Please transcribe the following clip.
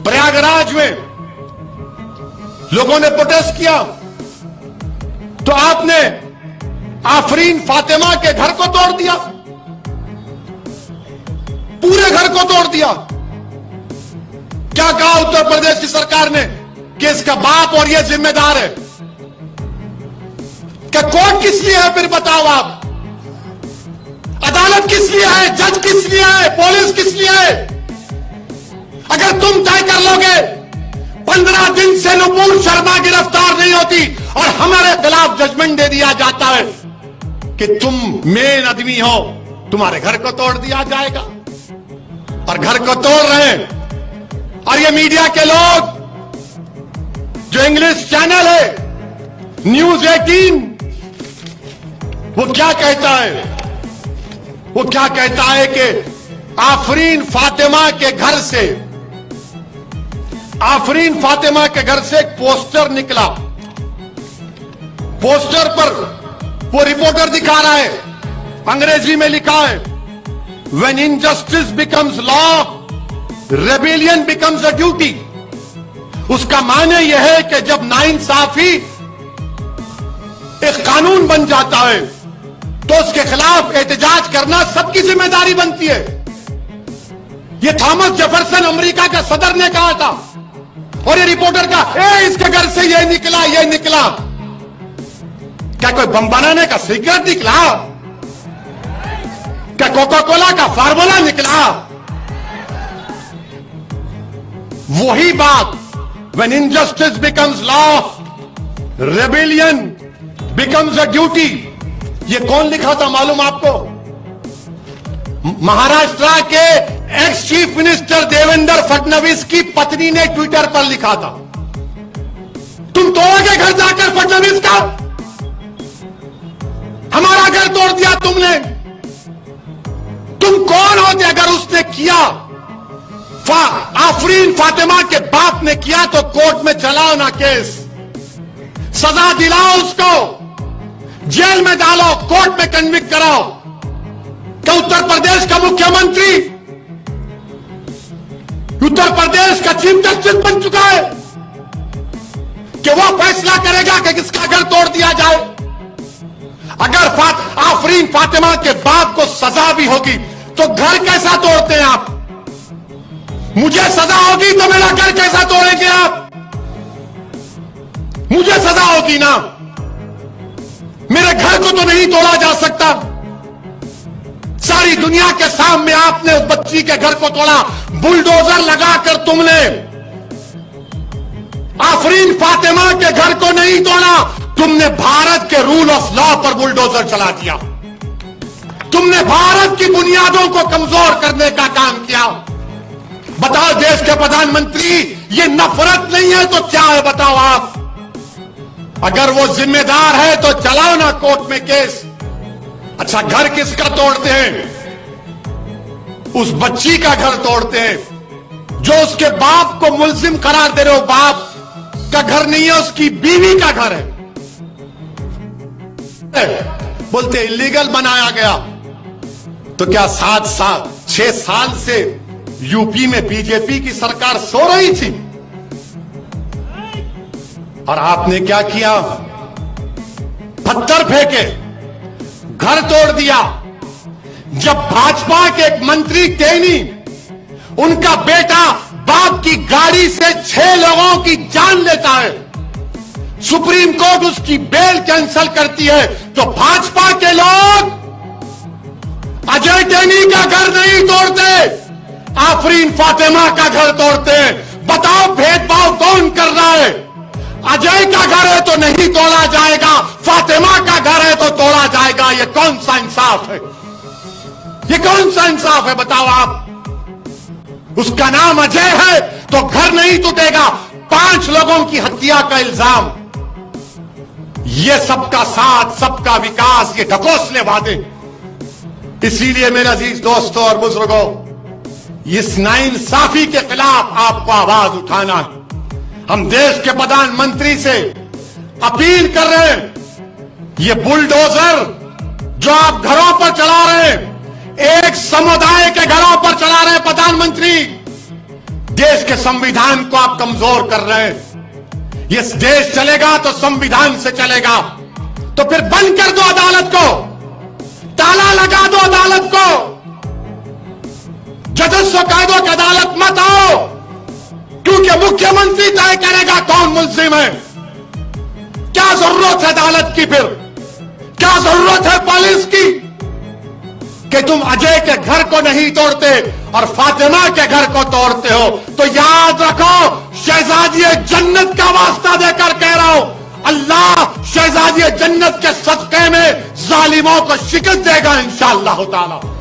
प्रयागराज में लोगों ने प्रोटेस्ट किया तो आपने आफरीन फातिमा के घर को तोड़ दिया, पूरे घर को तोड़ दिया। क्या कहा उत्तर प्रदेश की सरकार ने कि इसका बाप और ये जिम्मेदार है? क्या कोर्ट किस लिए है? फिर बताओ आप, अदालत किस लिए है? जज किस लिए है? पुलिस किस लिए है? अगर तुम तय कर लोगे 15 दिन से नुपुर शर्मा गिरफ्तार नहीं होती और हमारे खिलाफ जजमेंट दे दिया जाता है कि तुम मेन आदमी हो, तुम्हारे घर को तोड़ दिया जाएगा। और घर को तोड़ रहे हैं। और ये मीडिया के लोग, जो इंग्लिश चैनल है न्यूज 18, वो क्या कहता है? वो क्या कहता है कि आफरीन फातिमा के घर से, आफरीन फातिमा के घर से एक पोस्टर निकला। पोस्टर पर वो रिपोर्टर दिखा रहा है, अंग्रेजी में लिखा है, When injustice becomes law, rebellion becomes a duty। उसका माने यह है कि जब नाइंसाफी एक कानून बन जाता है तो उसके खिलाफ एहतजाज करना सबकी जिम्मेदारी बनती है। यह थॉमस जेफरसन अमेरिका का सदर ने कहा था। और ये रिपोर्टर का इसके घर से ये निकला, ये निकला। क्या कोई बम बनाने का सीक्रेट निकला? क्या कोका कोला का फार्मूला निकला? वही बात, when injustice becomes law, rebellion becomes a duty। ये कौन लिखा था मालूम आपको? महाराष्ट्र के ex chief minister Devendra Fadnavis की पत्नी ने ट्विटर पर लिखा था। तुम तोड़ोगे घर जाकर फडणवीस का? हमारा घर तोड़ दिया तुमने। तुम कौन होते अगर उसने किया? आफरीन फातिमा के बाप ने किया तो कोर्ट में चलाओ ना केस, सजा दिलाओ उसको, जेल में डालो, कोर्ट में कन्विक्ट कराओ। क्या उत्तर प्रदेश का मुख्यमंत्री उत्तर प्रदेश का चीफ जस्टिस बन चुका है कि वो फैसला करेगा कि किसका घर तोड़ दिया जाए? अगर आफरीन फातिमा के बाप को सजा भी होगी तो घर कैसा तोड़ते हैं आप? मुझे सजा होगी तो मेरा घर कैसा तोड़ेंगे आप? मुझे सजा होगी ना, मेरे घर को तो नहीं तोड़ा जा सकता। सारी दुनिया के सामने आपने उस बच्ची के घर को तोड़ा, बुलडोजर लगाकर तुमने। आफरीन फातिमा के घर को नहीं तोड़ा, तुमने भारत के रूल ऑफ लॉ पर बुलडोजर चला दिया। तुमने भारत की बुनियादों को कमजोर करने का काम किया। बताओ देश के प्रधानमंत्री, ये नफरत नहीं है तो क्या है बताओ आप? अगर वो जिम्मेदार है तो चलाओ ना कोर्ट में केस। अच्छा, घर किसका तोड़ते हैं? उस बच्ची का घर तोड़ते हैं जो उसके बाप को मुल्जिम करार दे रहे हो। बाप का घर नहीं है, उसकी बीवी का घर है। बोलते इलीगल बनाया गया। तो क्या 6 साल से यूपी में बीजेपी की सरकार सो रही थी? और आपने क्या किया? पत्थर फेंके, घर तोड़ दिया। जब भाजपा के एक मंत्री टेनी, उनका बेटा बाप की गाड़ी से 6 लोगों की जान लेता है, सुप्रीम कोर्ट उसकी बेल कैंसिल करती है, तो भाजपा के लोग अजय टेनी का घर नहीं तोड़ते, आफरीन फातिमा का घर तोड़ते हैं। बताओ भेदभाव कौन कर रहा है? अजय का घर है तो नहीं तोड़ा जाएगा, फातिमा का घर है तो तोड़ा जाएगा। ये कौन सा इंसाफ है? ये कौन सा इंसाफ है बताओ आप? उसका नाम अजय है तो घर नहीं टूटेगा। 5 लोगों की हत्या का इल्जाम। ये सबका साथ, सबका विकास, ये ढकोसले वादे। इसीलिए मेरे अजीज दोस्तों और बुजुर्गों, इस नाइंसाफी के खिलाफ आपको आवाज उठाना है। हम देश के प्रधानमंत्री से अपील कर रहे हैं, ये बुलडोजर जो आप घरों पर चला रहे हैं, एक समुदाय के घरों पर चला रहे हैं प्रधानमंत्री, देश के संविधान को आप कमजोर कर रहे हैं। ये देश चलेगा तो संविधान से चलेगा। तो फिर बंद कर दो अदालत को, ताला लगा दो अदालत को, जजस को कह दो कि अदालत मत आओ, क्योंकि मुख्यमंत्री तय करेगा कौन मुल्जिम है। क्या जरूरत है अदालत की? फिर क्या जरूरत है पुलिस की कि तुम अजय के घर को नहीं तोड़ते और फातिमा के घर को तोड़ते हो? तो याद रखो, शहजादी जन्नत का वास्ता देकर कह रहा हूं, अल्लाह शहजादी जन्नत के सदक़े में जालिमों को शिकस्त देगा इंशाअल्लाह ताला।